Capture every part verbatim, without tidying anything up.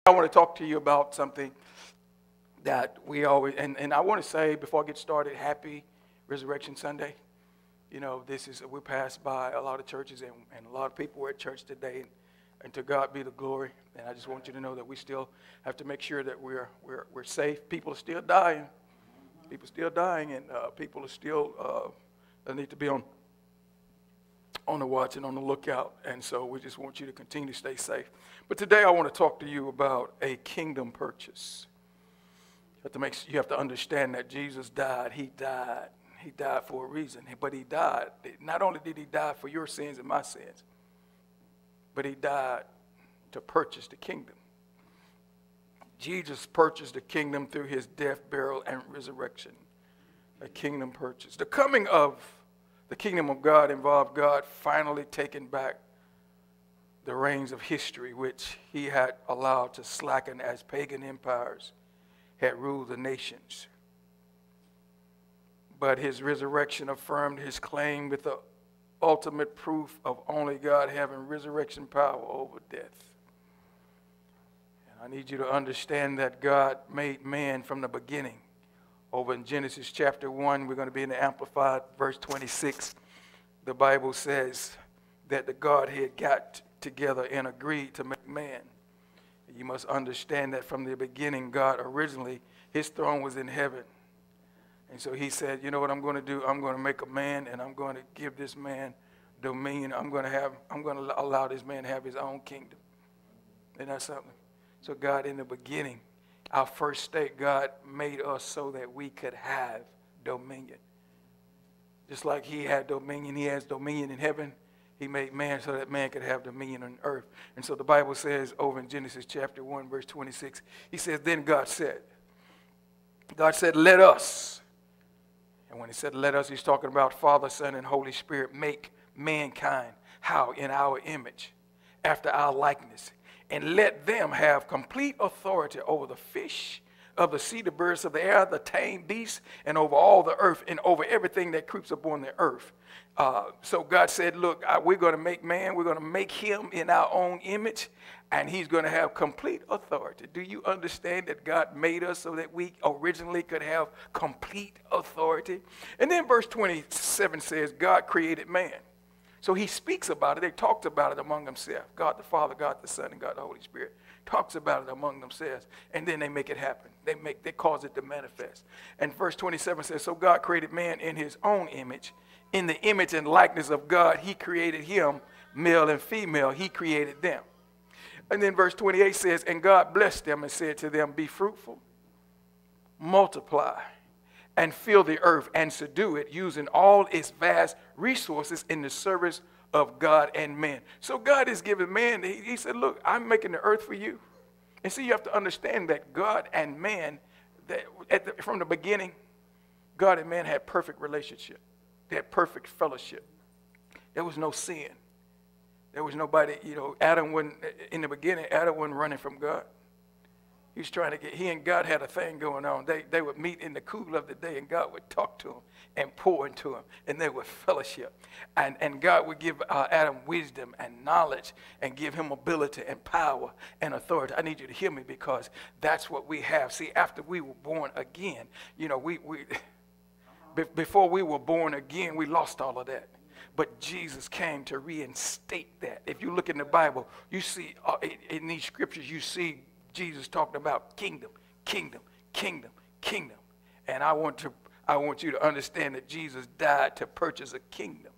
I want to talk to you about something that we always, and, and I want to say before I get started, happy Resurrection Sunday. You know, this is, we passed by a lot of churches and, and a lot of people were at church today, and, and to God be the glory. And I just want you to know that we still have to make sure that we're, we're, we're safe. People are still dying. People are still dying, and uh, people are still, uh, they need to be on, on the watch and on the lookout. And so we just want you to continue to stay safe. But today I want to talk to you about a kingdom purchase. You have to make, you have to understand that Jesus died. He died. He died for a reason. But he died. Not only did he die for your sins and my sins, but he died to purchase the kingdom. Jesus purchased the kingdom through his death, burial, and resurrection. A kingdom purchase. The coming of the kingdom of God involved God finally taking back the reins of history, which he had allowed to slacken as pagan empires had ruled the nations. But his resurrection affirmed his claim with the ultimate proof of only God having resurrection power over death. And I need you to understand that God made man from the beginning. Over in Genesis chapter one, we're going to be in the Amplified, verse twenty-six. The Bible says that the Godhead got together and agreed to make man. You must understand that from the beginning, God originally, his throne was in heaven. And so he said, you know what I'm going to do? I'm going to make a man, and I'm going to give this man dominion. I'm going to have, I'm going to allow this man to have his own kingdom. Isn't that something? So God, in the beginning, our first state, God made us so that we could have dominion. Just like he had dominion, he has dominion in heaven. He made man so that man could have dominion on earth. And so the Bible says over in Genesis chapter one, verse twenty-six, he says, then God said, God said, let us. And when he said let us, he's talking about Father, Son, and Holy Spirit make mankind. How? In our image, after our likeness. And let them have complete authority over the fish of the sea, the birds of the air, the tame beasts, and over all the earth, and over everything that creeps upon the earth. Uh, so God said, look, I, we're going to make man, we're going to make him in our own image, and he's going to have complete authority. Do you understand that God made us so that we originally could have complete authority? And then verse twenty-seven says, God created man. So he speaks about it. They talked about it among themselves. God the Father, God the Son, and God the Holy Spirit talks about it among themselves. And then they make it happen. They make, they cause it to manifest. And verse twenty-seven says, so God created man in his own image. In the image and likeness of God, he created him, male and female. He created them. And then verse twenty-eight says, and God blessed them and said to them, be fruitful, multiply, and fill the earth and subdue it, using all its vast resources in the service of God and man. So God is giving man, he, he said, look, I'm making the earth for you. And so you have to understand that God and man, that at the, from the beginning, God and man had perfect relationship. They had perfect fellowship. There was no sin. There was nobody, you know, Adam wasn't, in the beginning, Adam wasn't running from God. He was trying to get, he and God had a thing going on. They, they would meet in the cool of the day, and God would talk to him and pour into him, and they would fellowship. And, and God would give uh, Adam wisdom and knowledge and give him ability and power and authority. I need you to hear me, because that's what we have. See, after we were born again, you know, we, we be, before we were born again, we lost all of that. But Jesus came to reinstate that. If you look in the Bible, you see uh, in, in these scriptures, you see Jesus talking about kingdom, kingdom, kingdom, kingdom. And I want to, I want you to understand that Jesus died to purchase a kingdom.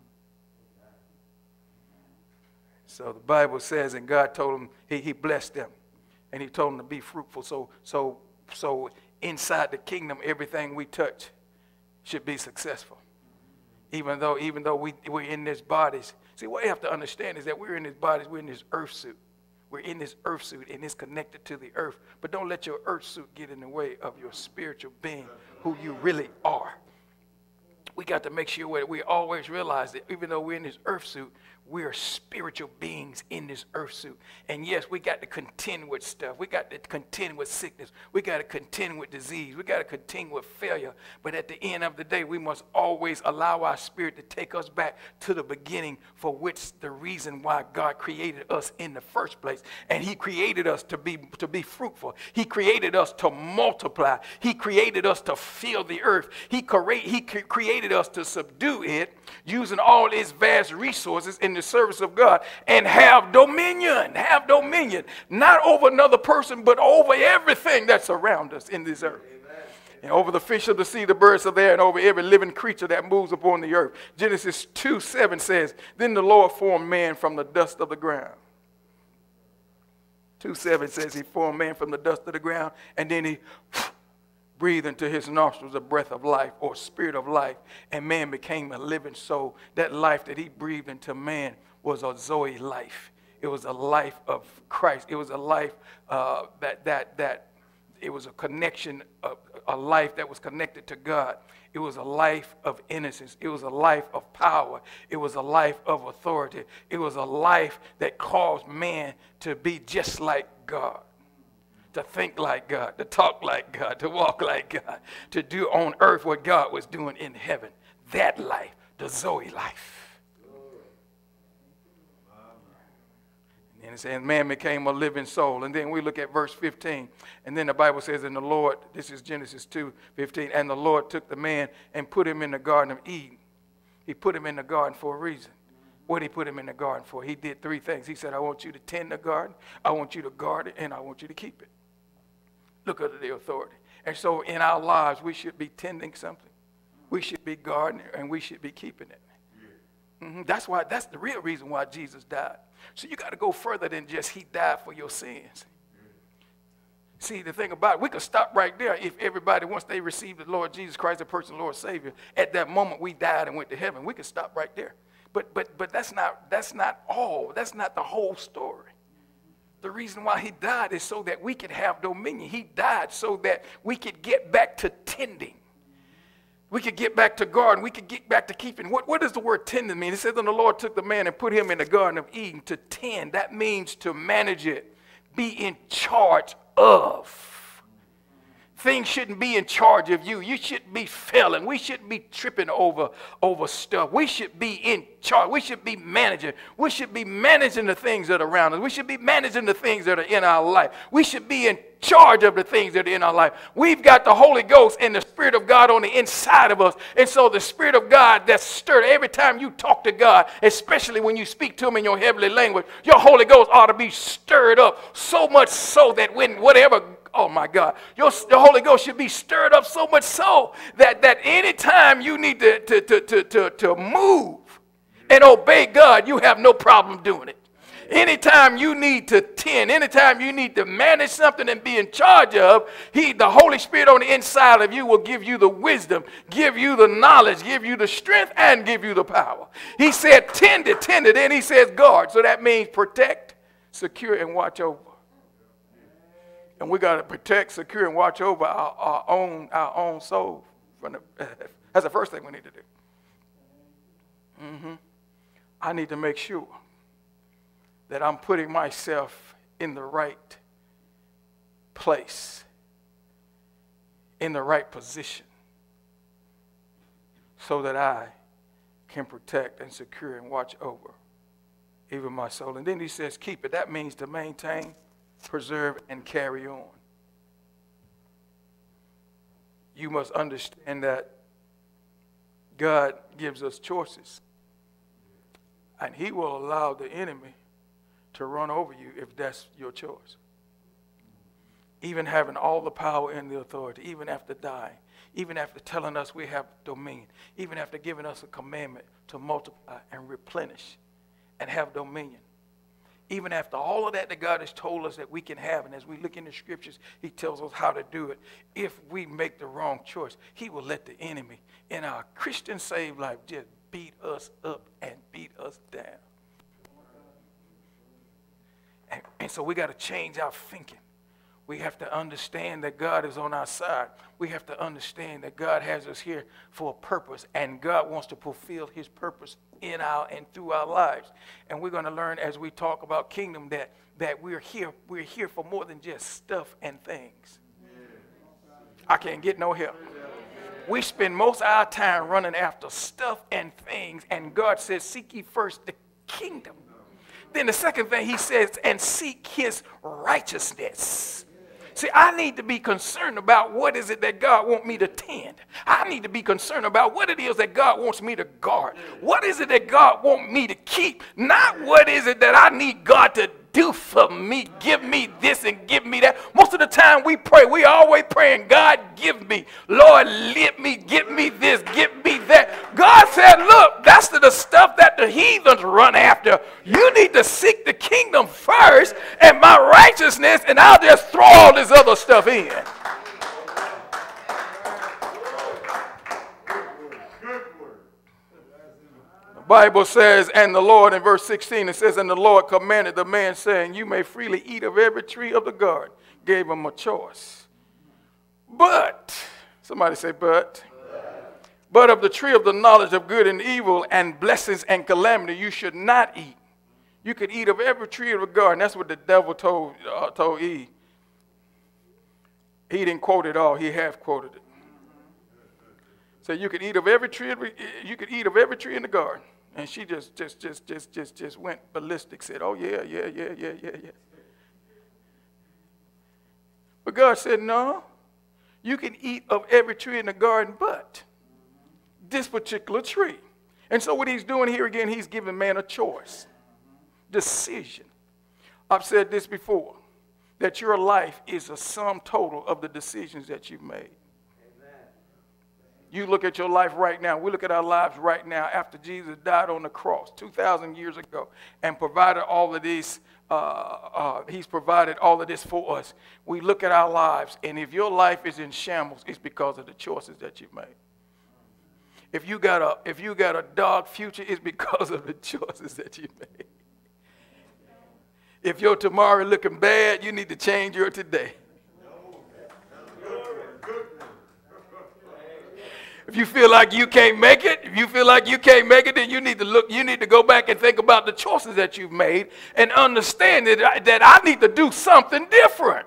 So the Bible says, and God told him, he, he blessed them, and he told them to be fruitful. So, so, so inside the kingdom, everything we touch should be successful. Even though, even though we, we're in these bodies. See, what you have to understand is that we're in these bodies, we're in this earth suit. We're in this earth suit, and it's connected to the earth. But don't let your earth suit get in the way of your spiritual being, who you really are. We got to make sure that we always realize that even though we're in this earth suit, we're spiritual beings in this earth suit. And yes, we got to contend with stuff. We got to contend with sickness. We got to contend with disease. We got to contend with failure. But at the end of the day, we must always allow our spirit to take us back to the beginning, for which the reason why God created us in the first place. And he created us to be, to be fruitful. He created us to multiply. He created us to fill the earth. He, cre- he created us to subdue it, using all its vast resources in the service of God, and have dominion, have dominion, not over another person, but over everything that's around us in this earth. Amen. And over the fish of the sea, the birds of the air, and over every living creature that moves upon the earth. Genesis two seven says, then the Lord formed man from the dust of the ground. two seven says he formed man from the dust of the ground, and then he breathed into his nostrils a breath of life, or spirit of life, and man became a living soul. That life that he breathed into man was a Zoe life. It was a life of Christ. It was a life uh, that that that it was a connection, of, a life that was connected to God. It was a life of innocence. It was a life of power. It was a life of authority. It was a life that caused man to be just like God, to think like God, to talk like God, to walk like God, to do on earth what God was doing in heaven. That life, the Zoe life. And it says, man became a living soul. And then we look at verse fifteen. And then the Bible says, and the Lord, this is Genesis two fifteen, and the Lord took the man and put him in the Garden of Eden. He put him in the garden for a reason. What did he put him in the garden for? He did three things. He said, I want you to tend the garden, I want you to guard it, and I want you to keep it. Look at the authority. And so in our lives, we should be tending something. We should be guarding it, and we should be keeping it. Mm-hmm. That's why. That's the real reason why Jesus died. So you got to go further than just he died for your sins. See, the thing about it, we could stop right there if everybody, once they received the Lord Jesus Christ, the personal Lord Savior, at that moment we died and went to heaven. We could stop right there. But but but that's not that's not all. That's not the whole story. The reason why he died is so that we could have dominion. He died so that we could get back to tending. We could get back to guarding. We could get back to keeping. What, what does the word tending mean? It says, then the Lord took the man and put him in the Garden of Eden to tend. That means to manage it, be in charge of. Things shouldn't be in charge of you. You shouldn't be failing. We shouldn't be tripping over, over stuff. We should be in charge. We should be managing. We should be managing the things that are around us. We should be managing the things that are in our life. We should be in charge of the things that are in our life. We've got the Holy Ghost and the Spirit of God on the inside of us. And so the Spirit of God that's stirred every time you talk to God, especially when you speak to him in your heavenly language, your Holy Ghost ought to be stirred up so much so that when whatever, oh my God, your, the Holy Ghost should be stirred up so much so that, that anytime you need to, to, to, to, to, to move and obey God, you have no problem doing it. Anytime you need to tend, anytime you need to manage something and be in charge of, he, the Holy Spirit on the inside of you will give you the wisdom, give you the knowledge, give you the strength, and give you the power. He said tend it, tend it, and he says guard. So that means protect, secure, and watch over. And we got to protect, secure, and watch over our, our own our own soul. From the, that's the first thing we need to do. Mm-hmm. I need to make sure that I'm putting myself in the right place, in the right position, so that I can protect and secure and watch over even my soul. And then he says, keep it. That means to maintain, preserve, and carry on. You must understand that God gives us choices, and he will allow the enemy to run over you if that's your choice. Even having all the power and the authority, even after dying, even after telling us we have dominion, even after giving us a commandment to multiply and replenish and have dominion. Even after all of that that God has told us that we can have, and as we look in the scriptures, he tells us how to do it. If we make the wrong choice, he will let the enemy in our Christian saved life just beat us up and beat us down. And, and so we got to change our thinking. We have to understand that God is on our side. We have to understand that God has us here for a purpose, and God wants to fulfill his purpose in our and through our lives. And we're going to learn as we talk about kingdom that, that we're here, we're here for more than just stuff and things. I can't get no help. We spend most of our time running after stuff and things, and God says, seek ye first the kingdom. Then the second thing he says, and seek his righteousness. See, I need to be concerned about what is it that God wants me to tend. I need to be concerned about what it is that God wants me to guard. What is it that God wants me to keep? Not what is it that I need God to do for me. Give me this and give me that. Most of the time we pray, we always praying, God, give me. Lord, let me, give me this, give me that. God said, look, that's the, the stuff that the heathens run after. You need to seek the kingdom first and my righteousness, and I'll just throw all this other stuff in. The Bible says, and the Lord, in verse sixteen, it says, and the Lord commanded the man, saying, you may freely eat of every tree of the garden. Gave him a choice. But, somebody say, but. But. But of the tree of the knowledge of good and evil and blessings and calamity you should not eat. You could eat of every tree of the garden. That's what the devil told, uh, told Eve. He didn't quote it all. He half quoted it. So you could eat of every tree. You could eat of every tree in the garden. And she just, just, just, just, just, just went ballistic. Said, "Oh yeah, yeah, yeah, yeah, yeah, yeah." But God said, "No, you can eat of every tree in the garden, but this particular tree." And so what he's doing here again, he's giving man a choice, decision. I've said this before, that your life is a sum total of the decisions that you've made. You look at your life right now. We look at our lives right now after Jesus died on the cross two thousand years ago and provided all of this. Uh, uh, he's provided all of this for us. We look at our lives, and if your life is in shambles, it's because of the choices that you've made. If you got a, if you got a dark future, it's because of the choices that you made. If your tomorrow looking bad, you need to change your today. If you feel like you can't make it, if you feel like you can't make it, then you need to look, you need to go back and think about the choices that you've made and understand that I, that I need to do something different.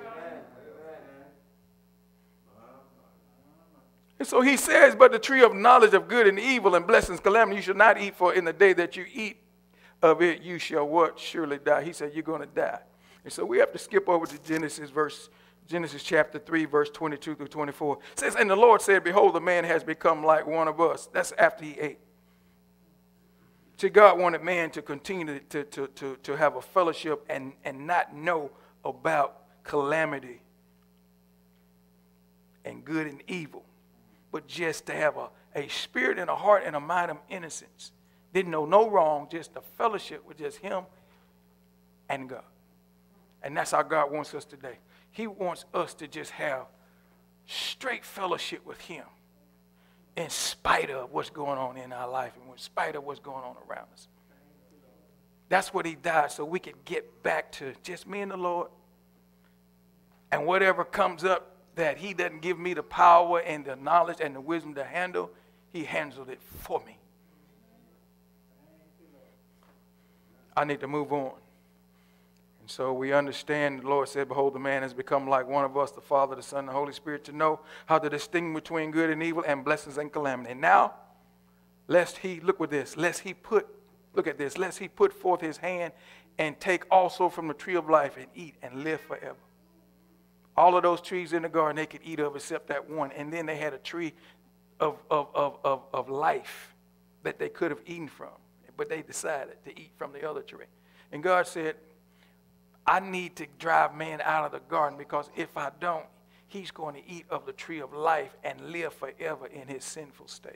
And so he says, but the tree of knowledge of good and evil and blessings, calamity, you should not eat, for in the day that you eat of it, you shall what? Surely die. He said, you're going to die. And so we have to skip over to Genesis verse Genesis chapter three, verse twenty-two through twenty-four. It says, and the Lord said, behold, the man has become like one of us. That's after he ate. See, God wanted man to continue to, to, to, to have a fellowship and, and not know about calamity and good and evil, but just to have a, a spirit and a heart and a mind of innocence. Didn't know no wrong, just a fellowship with just him and God. And that's how God wants us today. He wants us to just have straight fellowship with him in spite of what's going on in our life and in spite of what's going on around us. That's what he died, so we could get back to just me and the Lord. And whatever comes up that he doesn't give me the power and the knowledge and the wisdom to handle, he handled it for me. I need to move on. And so we understand, the Lord said, behold, the man has become like one of us, the Father, the Son, and the Holy Spirit, to know how to distinguish between good and evil and blessings and calamity. And now, lest he, look with this, lest he put, look at this, lest he put forth his hand and take also from the tree of life and eat and live forever. All of those trees in the garden they could eat of except that one. And then they had a tree of, of, of, of, of life that they could have eaten from. But they decided to eat from the other tree. And God said, I need to drive man out of the garden, because if I don't, he's going to eat of the tree of life and live forever in his sinful state.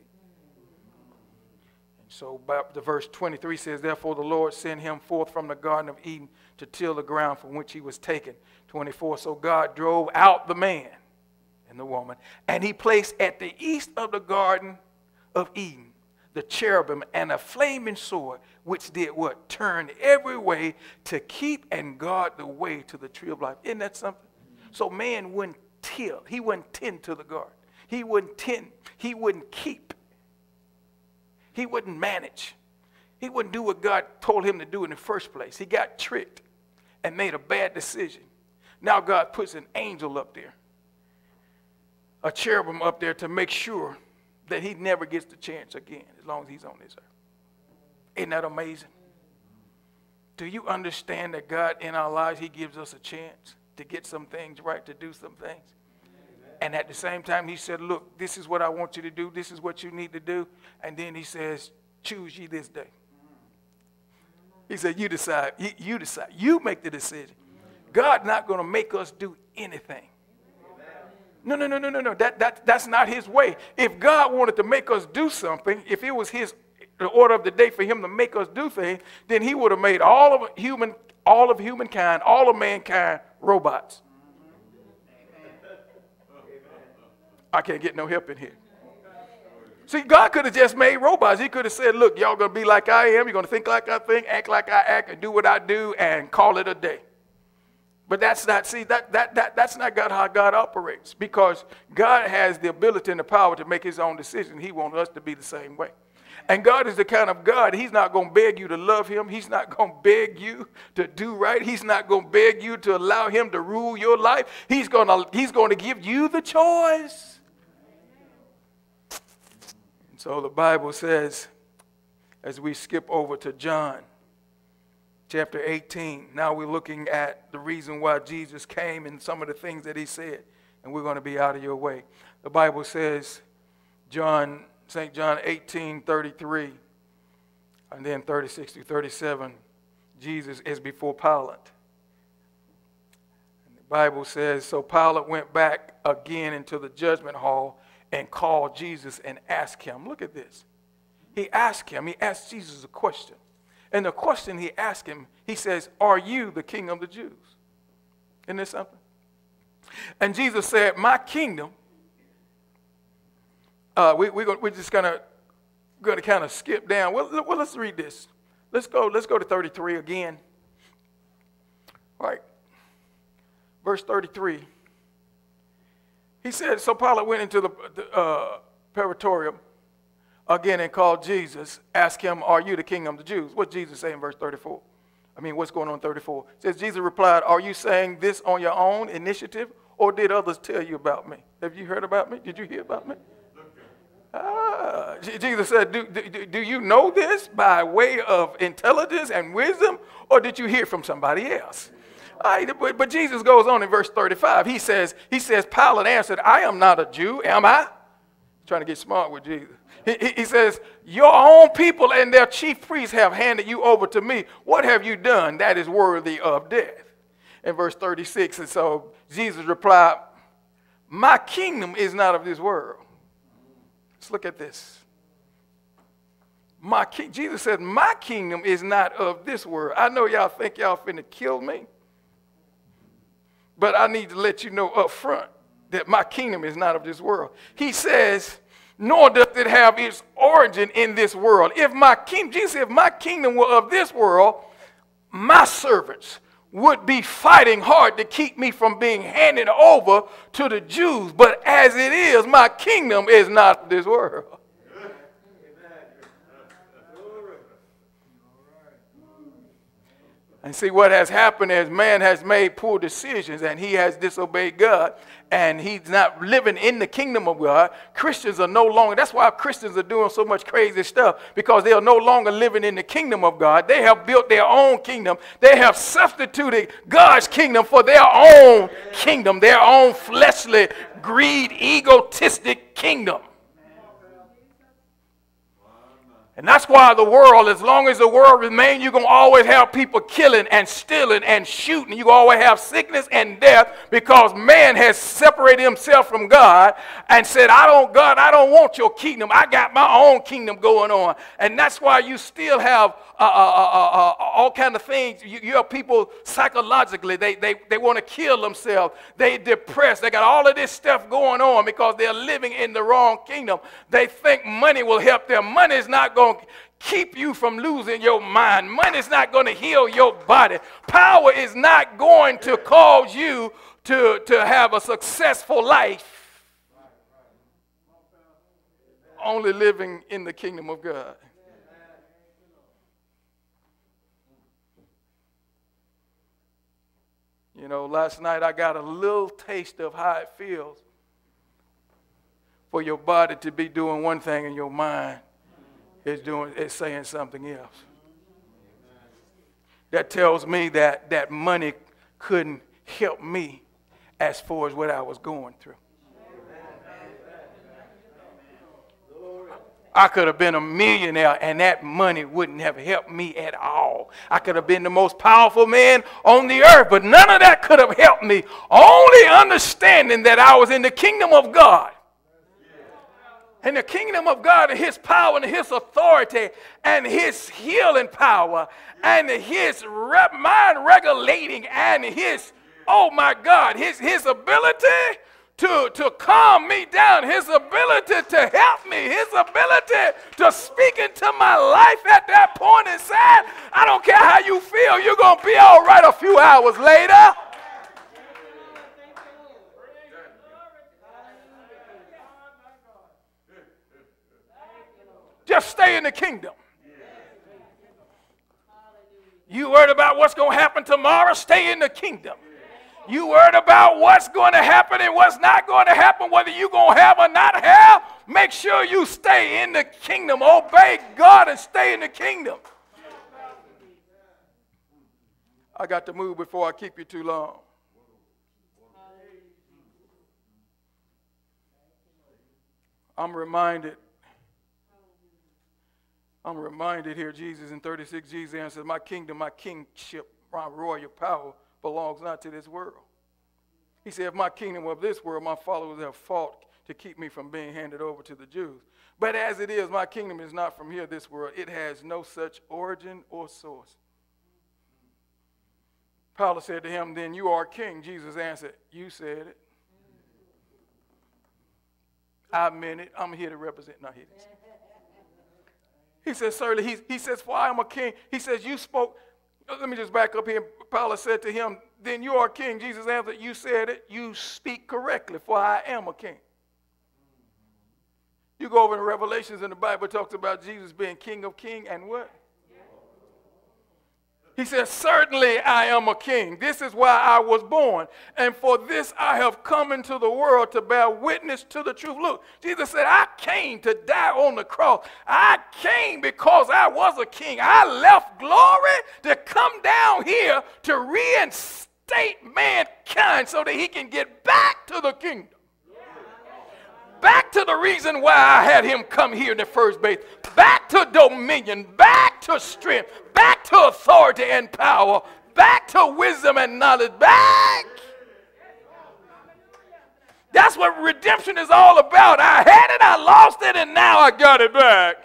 And so the verse twenty-three says, therefore the Lord sent him forth from the Garden of Eden to till the ground from which he was taken. twenty-four, so God drove out the man and the woman, and he placed at the east of the Garden of Eden the cherubim and a flaming sword, which did what? Turn every way to keep and guard the way to the tree of life. Isn't that something? so man wouldn't till. He wouldn't tend to the garden. He wouldn't tend. He wouldn't keep. He wouldn't manage. He wouldn't do what God told him to do in the first place. He got tricked and made a bad decision. Now God puts an angel up there, a cherubim up there to make sure that he never gets the chance again as long as he's on this earth. Isn't that amazing? Do you understand that God in our lives, he gives us a chance to get some things right, to do some things? And at the same time, he said, look, this is what I want you to do. This is what you need to do. And then he says, choose ye this day. He said, you decide. You, you decide. You make the decision. God's not going to make us do anything. No, no, no, no, no, no. That, that, that's not his way. If God wanted to make us do something, if it was his the order of the day for him to make us do things, then he would have made all of human, all of humankind, all of mankind robots. I can't get no help in here. See, God could have just made robots. He could have said, look, y'all going to be like I am. You're going to think like I think, act like I act, and do what I do, and call it a day. But that's not, see, that, that, that, that's not God, how God operates. Because God has the ability and the power to make his own decision. He wants us to be the same way. And God is the kind of God, he's not going to beg you to love him. He's not going to beg you to do right. He's not going to beg you to allow him to rule your life. He's going to, he's going to give you the choice. So the Bible says, as we skip over to John chapter eighteen, now we're looking at the reason why Jesus came and some of the things that he said, and we're going to be out of your way. The Bible says, John, Saint John eighteen thirty-three, and then thirty-six to thirty-seven, Jesus is before Pilate. And the Bible says, so Pilate went back again into the judgment hall and called Jesus and asked him. Look at this. He asked him, he asked Jesus a question. And the question he asked him, he says, are you the king of the Jews? Isn't this something? And Jesus said, my kingdom, uh, we, we go, we're just going to going to kind of skip down. Well, well, let's read this. Let's go, let's go to thirty-three again. All right. Verse thirty-three. He said, so Pilate went into the, the uh, Praetorium again and called Jesus, asked him, are you the king of the Jews? What Jesus say in verse thirty-four? I mean, what's going on in thirty-four? It says, Jesus replied, are you saying this on your own initiative, or did others tell you about me? Have you heard about me? Did you hear about me? Ah, Jesus said, do, do, do you know this by way of intelligence and wisdom, or did you hear from somebody else? All right, but, but Jesus goes on in verse thirty-five. He says, he says, Pilate answered, I am not a Jew, am I? He's trying to get smart with Jesus. He, he, he says, your own people and their chief priests have handed you over to me. What have you done that is worthy of death? In verse thirty-six, and so Jesus replied, my kingdom is not of this world. Let's look at this. My ki- Jesus said, my kingdom is not of this world. I know y'all think y'all finna kill me, but I need to let you know up front that my kingdom is not of this world. He says, nor does it have its origin in this world. If my king, Jesus said, if my kingdom were of this world, my servants would be fighting hard to keep me from being handed over to the Jews. But as it is, my kingdom is not of this world. And see, what has happened is man has made poor decisions and he has disobeyed God and he's not living in the kingdom of God. Christians are no longer, that's why Christians are doing so much crazy stuff, because they are no longer living in the kingdom of God. They have built their own kingdom. They have substituted God's kingdom for their own kingdom, their own fleshly, greed, egotistic kingdom. And that's why the world, as long as the world remains, you're going to always have people killing and stealing and shooting. You're going to always have sickness and death, because man has separated himself from God and said, I don't, God, I don't want your kingdom. I got my own kingdom going on. And that's why you still have uh, uh, uh, uh, all kind of things. You, you have people psychologically, they, they, they want to kill themselves. They depressed. They got all of this stuff going on because they're living in the wrong kingdom. They think money will help them. Money is not going to keep you from losing your mind. Money is not going to heal your body. Power is not going to cause you to, to have a successful life. Only living in the kingdom of God. You know, last night I got a little taste of how it feels for your body to be doing one thing and your mind is doing is saying something else. That tells me that that money couldn't help me as far as what I was going through. I could have been a millionaire and that money wouldn't have helped me at all. I could have been the most powerful man on the earth, but none of that could have helped me. Only understanding that I was in the kingdom of God. And the kingdom of God and his power and his authority and his healing power and his mind regulating and his, oh my God, his, his ability To, to calm me down, his ability to help me, his ability to speak into my life at that point and say, I don't care how you feel, you're going to be all right a few hours later. Just stay in the kingdom. You worried about what's going to happen tomorrow, stay in the kingdom. You worried about what's going to happen and what's not going to happen, whether you're going to have or not have, make sure you stay in the kingdom. Obey God and stay in the kingdom. I got to move before I keep you too long. I'm reminded, I'm reminded here, Jesus in thirty-six, Jesus answers, my kingdom, my kingship, my royal power belongs not to this world. He said, if my kingdom were of this world, my followers have fought to keep me from being handed over to the Jews. But as it is, my kingdom is not from here, this world. It has no such origin or source. Pilate said to him, then you are king. Jesus answered, you said it. I meant it. I'm here to represent. No, he didn't. He says, certainly, he, he says, for I am a king. He says, you spoke. Let me just back up here. Pilate said to him, then you are king. Jesus answered, you said it. You speak correctly, for I am a king. You go over in Revelations in the Bible, it talks about Jesus being king of kings and what? He says, certainly I am a king. This is why I was born. And for this I have come into the world to bear witness to the truth. Look, Jesus said, I came to die on the cross. I came because I was a king. I left glory to come down here to reinstate mankind so that he can get back to the kingdom. Back to the reason why I had him come here in the first place. Back to dominion. Back to strength. Back to authority and power. Back to wisdom and knowledge. Back. That's what redemption is all about. I had it, I lost it, and now I got it back.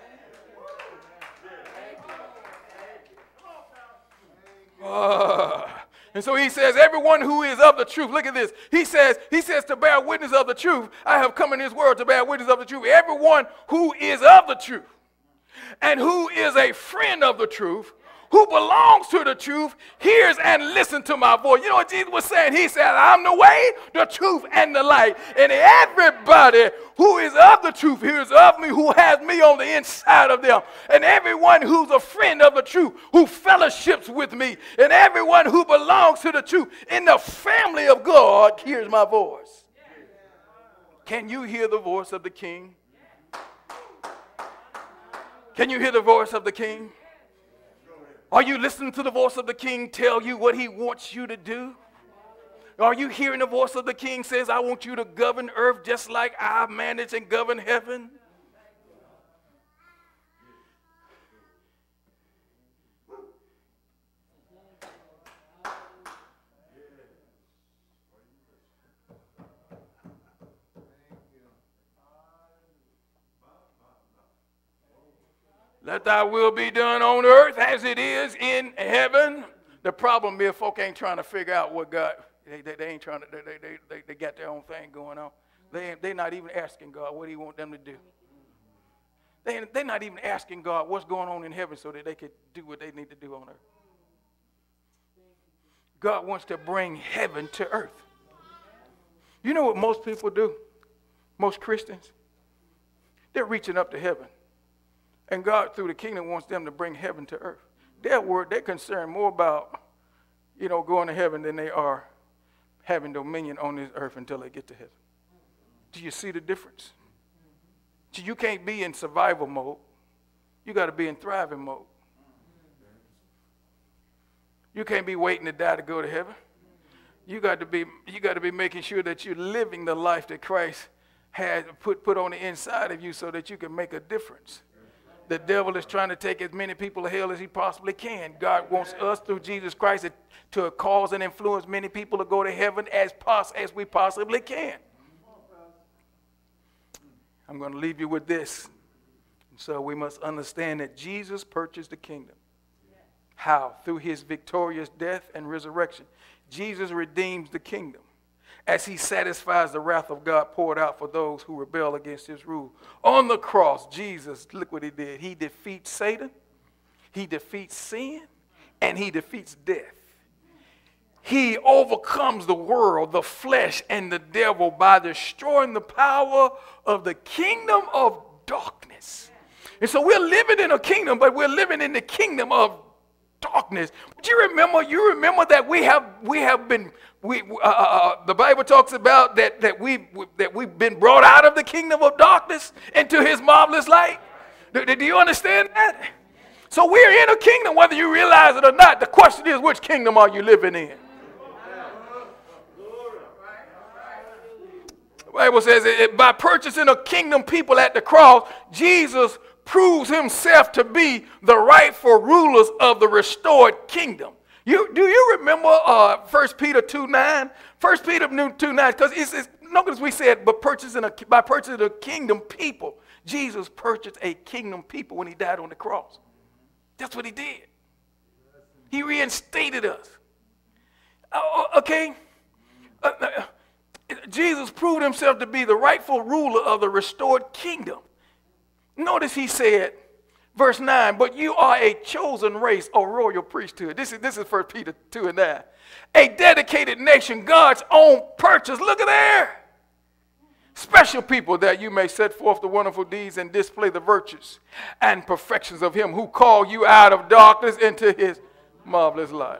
Uh, And so he says, everyone who is of the truth, look at this. He says, he says to bear witness of the truth. I have come in this world to bear witness of the truth. Everyone who is of the truth and who is a friend of the truth, who belongs to the truth, hears and listens to my voice. You know what Jesus was saying? He said, I'm the way, the truth, and the light. And everybody who is of the truth hears of me, who has me on the inside of them. And everyone who's a friend of the truth, who fellowships with me, and everyone who belongs to the truth in the family of God hears my voice. Can you hear the voice of the King? Can you hear the voice of the King? Are you listening to the voice of the King tell you what he wants you to do? Are you hearing the voice of the King says, I want you to govern earth just like I manage and govern heaven? Let thy will be done on earth as it is in heaven. The problem is folk ain't trying to figure out what God, they, they, they ain't trying to, they, they, they, they got their own thing going on. They ain't, they're not even asking God what he want them to do. They, they're not even asking God what's going on in heaven so that they could do what they need to do on earth. God wants to bring heaven to earth. You know what most people do? Most Christians? They're reaching up to heaven. And God, through the kingdom, wants them to bring heaven to earth. Their word, they're concerned more about, you know, going to heaven than they are having dominion on this earth until they get to heaven. Do you see the difference? So you can't be in survival mode. You got to be in thriving mode. You can't be waiting to die to go to heaven. You got to be, you got to be making sure that you're living the life that Christ has put, put on the inside of you so that you can make a difference. The devil is trying to take as many people to hell as he possibly can. God wants us through Jesus Christ to cause and influence many people to go to heaven as, pos- as we possibly can. I'm going to leave you with this. So we must understand that Jesus purchased the kingdom. How? Through his victorious death and resurrection. Jesus redeems the kingdom as he satisfies the wrath of God poured out for those who rebel against his rule. On the cross, Jesus, look what he did. He defeats Satan, he defeats sin, and he defeats death. He overcomes the world, the flesh, and the devil by destroying the power of the kingdom of darkness. And so we're living in a kingdom, but we're living in the kingdom of darkness. But you remember, you remember that we have we have been we uh, uh, the Bible talks about that that we that we've been brought out of the kingdom of darkness into his marvelous light. Do, do you understand that? So we're in a kingdom, whether you realize it or not. The question is, which kingdom are you living in? The Bible says that by purchasing a kingdom people at the cross, Jesus proves himself to be the rightful rulers of the restored kingdom. You, do you remember uh, First Peter two nine? First Peter two nine, because it's, it's notice we said, but purchasing a, by purchasing a kingdom people, Jesus purchased a kingdom people when he died on the cross. That's what he did. He reinstated us. Uh, okay? Uh, uh, Jesus proved himself to be the rightful ruler of the restored kingdom. Notice he said, verse nine, but you are a chosen race, a royal priesthood. This is, this is First Peter two and nine. A dedicated nation, God's own purchase. Look at there. Special people, that you may set forth the wonderful deeds and display the virtues and perfections of him who called you out of darkness into his marvelous light.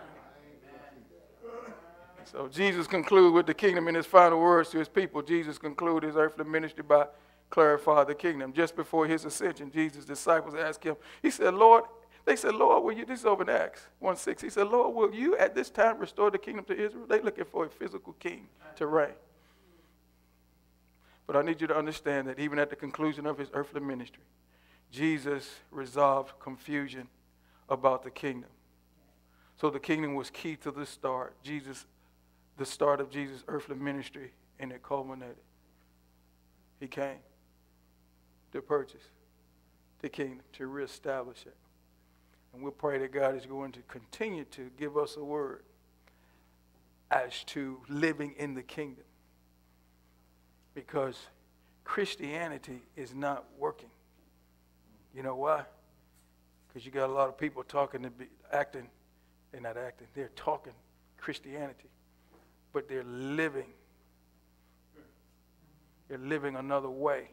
So Jesus concluded with the kingdom in his final words to his people. Jesus concluded his earthly ministry by clarifying the kingdom. Just before his ascension, Jesus' disciples asked him, he said, Lord, they said, Lord, will you, this is over in Acts one six, he said, Lord, will you at this time restore the kingdom to Israel? They're looking for a physical king to reign. But I need you to understand that even at the conclusion of his earthly ministry, Jesus resolved confusion about the kingdom. So the kingdom was key to the start. Jesus The start of Jesus' earthly ministry, and it culminated. He came to purchase the kingdom, to reestablish it. And we'll pray that God is going to continue to give us a word as to living in the kingdom. Because Christianity is not working. You know why? Because you got a lot of people talking to be acting, they're not acting, they're talking Christianity. But they're living. They're living another way.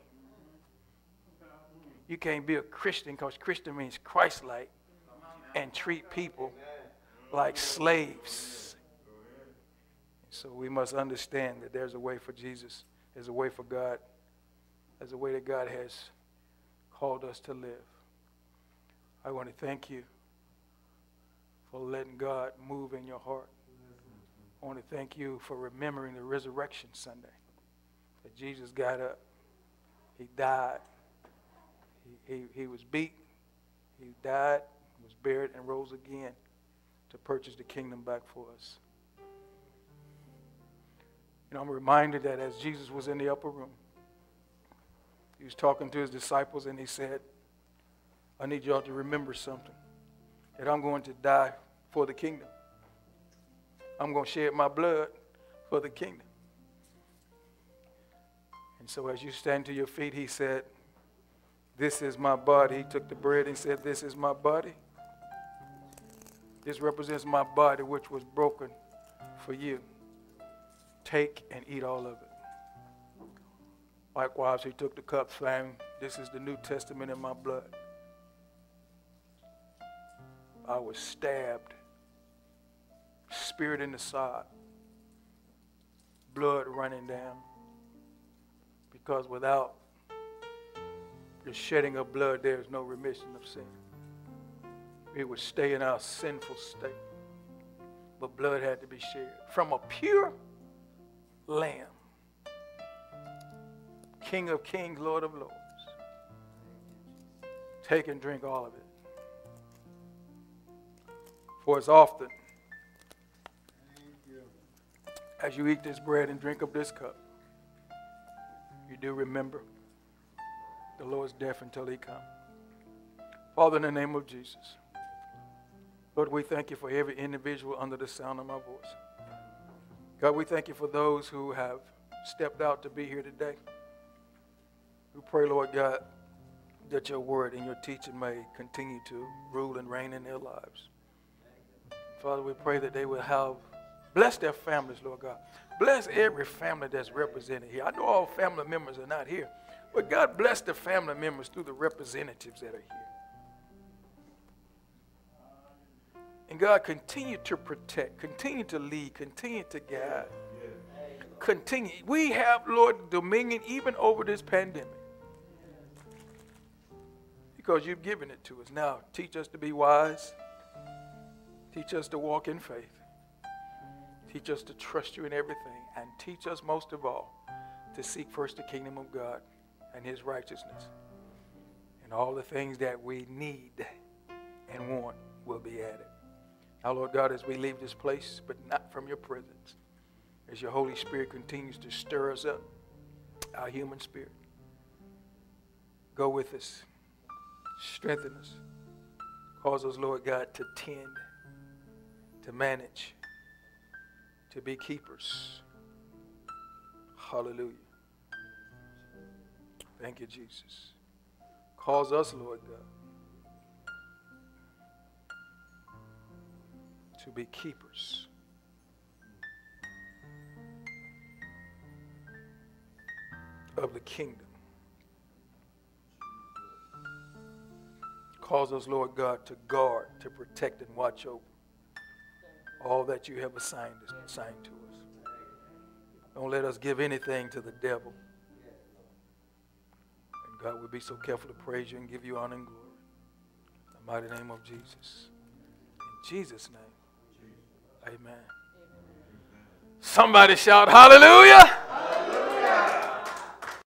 You can't be a Christian because Christian means Christ-like and treat people like slaves. So we must understand that there's a way for Jesus. There's a way for God. There's a way that God has called us to live. I want to thank you for letting God move in your heart. I want to thank you for remembering the Resurrection Sunday, that Jesus got up, he died, he, he, he was beat, he died, was buried, and rose again to purchase the kingdom back for us. You know, I'm reminded that as Jesus was in the upper room, he was talking to his disciples and he said, I need y'all to remember something, that I'm going to die for the kingdom. I'm going to shed my blood for the kingdom. And so as you stand to your feet, he said, This is my body. He took the bread and said, this is my body. This represents my body, which was broken for you. Take and eat all of it. Likewise, he took the cup, saying, this is the New Testament in my blood. I was stabbed, speared in the side, blood running down. Because without the shedding of blood, there is no remission of sin. We would stay in our sinful state. But blood had to be shed from a pure lamb. King of kings, Lord of lords. Take and drink all of it. For as often as you eat this bread and drink of this cup, you do remember the Lord's death until he comes. Father, in the name of Jesus, Lord, we thank you for every individual under the sound of my voice. God, we thank you for those who have stepped out to be here today. We pray, Lord God, that your word and your teaching may continue to rule and reign in their lives. Father, we pray that they will have, bless their families, Lord God. Bless every family that's represented here. I know all family members are not here, but God bless the family members through the representatives that are here. And God, continue to protect, continue to lead, continue to guide. Continue. We have, Lord, dominion even over this pandemic. Because you've given it to us. Now, teach us to be wise. Teach us to walk in faith. Teach us to trust you in everything. And teach us most of all to seek first the kingdom of God and his righteousness. And all the things that we need and want will be added. Now, Lord God, as we leave this place, but not from your presence, as your Holy Spirit continues to stir us up, our human spirit, go with us. Strengthen us. Cause us, Lord God, to tend, to manage, to be keepers. Hallelujah. Thank you, Jesus. Cause us, Lord God, to be keepers. Of the kingdom. Cause us, Lord God, to guard, to protect, and watch over all that you have assigned, assigned to us. Don't let us give anything to the devil. And God, we'll be so careful to praise you and give you honor and glory. In the mighty name of Jesus. In Jesus' name, amen. Somebody shout hallelujah.